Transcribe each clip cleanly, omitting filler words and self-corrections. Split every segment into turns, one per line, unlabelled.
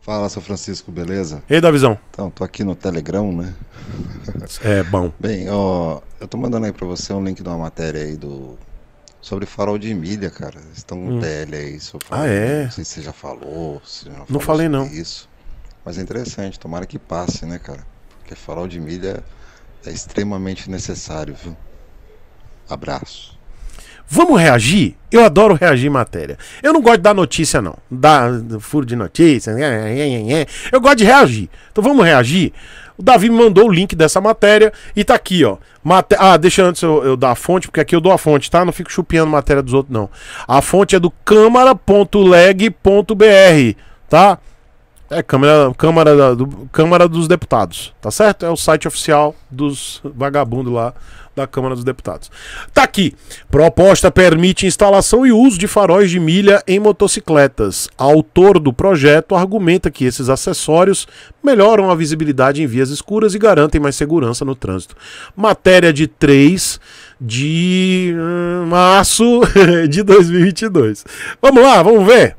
Fala, seu Francisco, beleza?
E aí, Davizão?
Então, tô aqui no Telegram, né?
É bom.
Bem, ó, eu tô mandando aí pra você um link de uma matéria aí sobre farol de milha, cara. Eles estão no TL aí, sobre farol de milha.
É?
Não sei se você já falou, se já
Não
falou
falei,
sobre
não.
isso. Mas é interessante, tomara que passe, né, cara? Porque farol de milha é extremamente necessário, viu? Abraço.
Vamos reagir? Eu adoro reagir em matéria. Eu não gosto de dar notícia, não. Dar furo de notícia. Eu gosto de reagir. Então vamos reagir? O Davi me mandou o link dessa matéria e tá aqui, ó. Deixa antes eu dar a fonte, porque aqui eu dou a fonte, tá? Não fico chupiando matéria dos outros, não. A fonte é do câmara.leg.br, tá? É Câmara dos Deputados, tá certo? É o site oficial dos vagabundos lá da Câmara dos Deputados. Tá aqui. Proposta permite instalação e uso de faróis de milha em motocicletas. Autor do projeto argumenta que esses acessórios melhoram a visibilidade em vias escuras e garantem mais segurança no trânsito. Matéria de 3 de março de 2022. Vamos lá, vamos ver.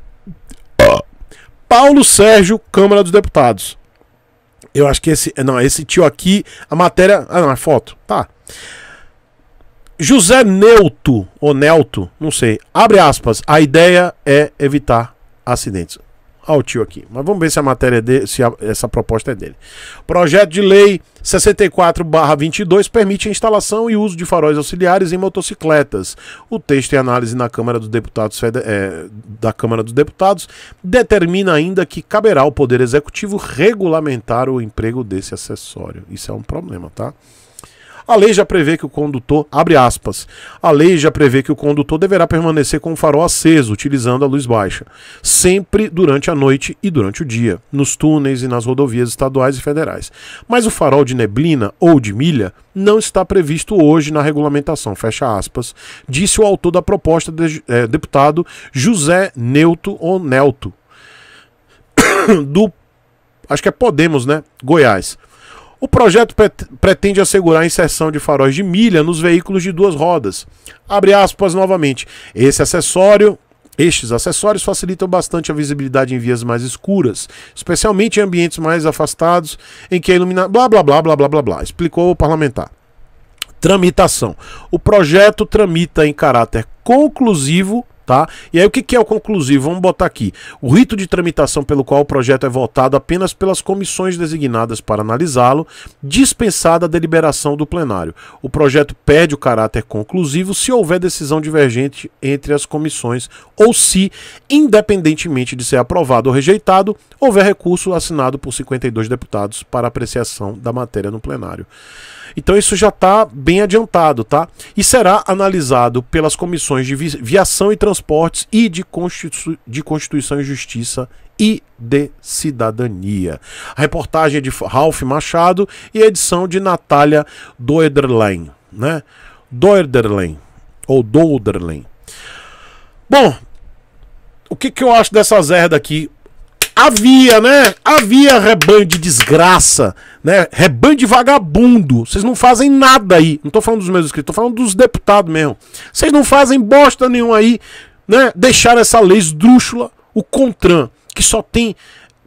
Paulo Sérgio, Câmara dos Deputados. Eu acho que esse tio aqui, a matéria... Ah, não, é foto. Tá. José Neuto, ou Nelto, não sei. Abre aspas. A ideia é evitar acidentes. Olha o tio aqui. Mas vamos ver se a matéria é dele, se essa proposta é dele. Projeto de lei 64/22 permite a instalação e uso de faróis auxiliares em motocicletas. O texto em análise na Câmara dos Deputados, da Câmara dos Deputados determina ainda que caberá ao Poder Executivo regulamentar o emprego desse acessório. Isso é um problema, tá? A lei já prevê que o condutor, abre aspas, a lei já prevê que o condutor deverá permanecer com o farol aceso, utilizando a luz baixa, sempre durante a noite e durante o dia, nos túneis e nas rodovias estaduais e federais. Mas o farol de neblina ou de milha não está previsto hoje na regulamentação, fecha aspas, disse o autor da proposta, deputado José Neuto ou Nelto, do, acho que é Podemos, né, Goiás. O projeto pretende assegurar a inserção de faróis de milha nos veículos de duas rodas. Abre aspas novamente. Estes acessórios facilitam bastante a visibilidade em vias mais escuras, especialmente em ambientes mais afastados, em que a iluminação... Blá, blá, blá, blá, blá, blá, blá, explicou o parlamentar. Tramitação. O projeto tramita em caráter conclusivo, tá? E aí o que é o conclusivo? Vamos botar aqui. O rito de tramitação pelo qual o projeto é votado apenas pelas comissões designadas para analisá-lo, dispensada a deliberação do plenário. O projeto perde o caráter conclusivo se houver decisão divergente entre as comissões ou se, independentemente de ser aprovado ou rejeitado, houver recurso assinado por 52 deputados para apreciação da matéria no plenário. Então isso já está bem adiantado, tá? E será analisado pelas comissões de Viação e Transportes e de Constituição e Justiça e de Cidadania. A reportagem é de Ralph Machado e a edição de Natália Doederlein, né? Doederlein, ou Doederlein. Bom, o que eu acho dessa zerda aqui? Havia, né? Havia rebanho de desgraça, né? Rebanho de vagabundo. Vocês não fazem nada aí. Não tô falando dos meus inscritos, tô falando dos deputados mesmo. Vocês não fazem bosta nenhuma aí, né? Deixaram essa lei esdrúxula, o CONTRAN, que só tem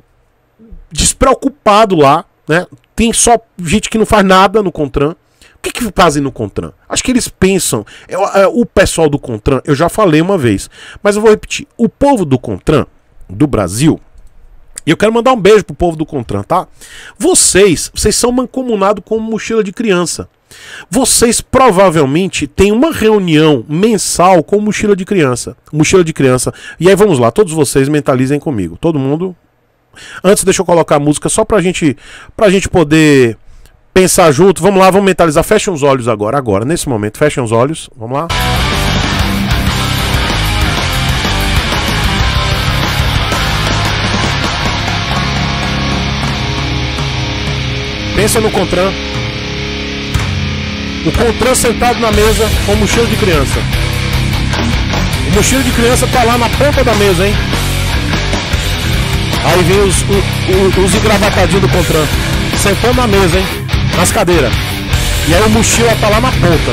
despreocupado lá, né? Tem só gente que não faz nada no CONTRAN. O que fazem no CONTRAN? Acho que eles pensam... O pessoal do CONTRAN, eu já falei uma vez, mas eu vou repetir. O povo do CONTRAN, do Brasil... E eu quero mandar um beijo pro povo do CONTRAN, tá? Vocês são mancomunados com mochila de criança. Vocês provavelmente têm uma reunião mensal com mochila de criança. Mochila de criança. E aí vamos lá, todos vocês mentalizem comigo. Todo mundo. Antes deixa eu colocar a música só pra gente poder pensar junto. Vamos lá, vamos mentalizar. Fechem os olhos agora, nesse momento. Fechem os olhos. Vamos lá. Pensa no CONTRAN. O CONTRAN sentado na mesa com mochila de criança. O mochila de criança tá lá na ponta da mesa, hein? Aí vem os engravatadinhos do CONTRAN sentando na mesa, hein? Nas cadeiras. E aí o mochila tá lá na ponta.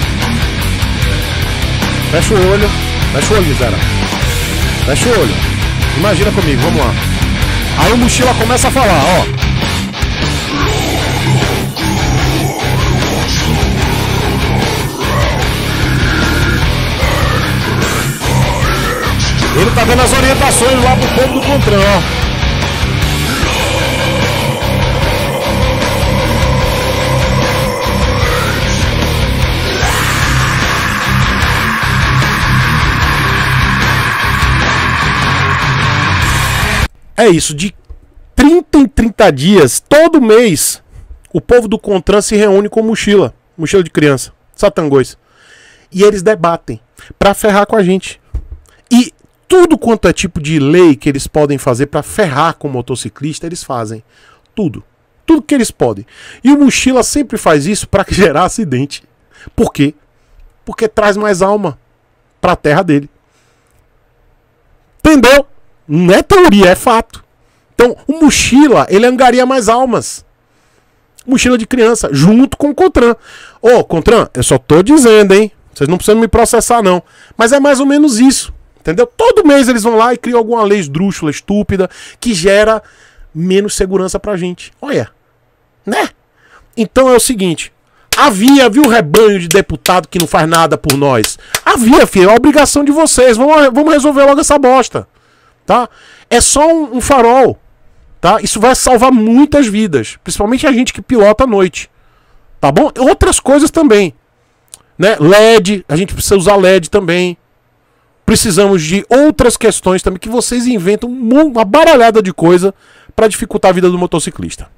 Fecha o olho, miséria. Fecha o olho. Imagina comigo, vamos lá. Aí o Mochila começa a falar, ó. Ele tá dando as orientações lá pro povo do Contran, ó. É isso, de 30 em 30 dias, todo mês, o povo do Contran se reúne com mochila de criança, satangões. E eles debatem pra ferrar com a gente. E tudo quanto é tipo de lei que eles podem fazer pra ferrar com o motociclista, eles fazem. Tudo. Tudo que eles podem. E o Mochila sempre faz isso pra gerar acidente. Por quê? Porque traz mais alma pra terra dele. Entendeu? Não é teoria, é fato. Então, o Mochila, ele angaria mais almas. Mochila de criança, junto com o Contran. Ô, Contran, eu só tô dizendo, hein? Vocês não precisam me processar, não. Mas é mais ou menos isso. Entendeu? Todo mês eles vão lá e criam alguma lei esdrúxula, estúpida, que gera menos segurança pra gente. Olha. Né? Então é o seguinte. Havia, viu, rebanho de deputado que não faz nada por nós? Havia, filho. É a obrigação de vocês. Vamos resolver logo essa bosta. Tá? É só um farol. Tá? Isso vai salvar muitas vidas. Principalmente a gente que pilota à noite. Tá bom? Outras coisas também. Né? LED. A gente precisa usar LED também. Precisamos de outras questões também. Que vocês inventam uma baralhada de coisa para dificultar a vida do motociclista.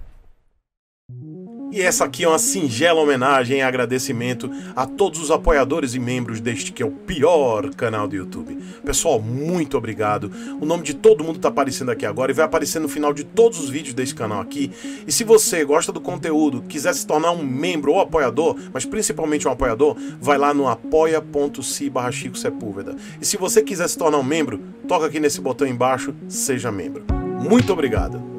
E essa aqui é uma singela homenagem e agradecimento a todos os apoiadores e membros deste que é o pior canal do YouTube. Pessoal, muito obrigado. O nome de todo mundo tá aparecendo aqui agora e vai aparecer no final de todos os vídeos desse canal aqui. E se você gosta do conteúdo, quiser se tornar um membro ou apoiador, mas principalmente um apoiador, vai lá no apoia.se/Chico Sepúlveda. E se você quiser se tornar um membro, toca aqui nesse botão embaixo, seja membro. Muito obrigado.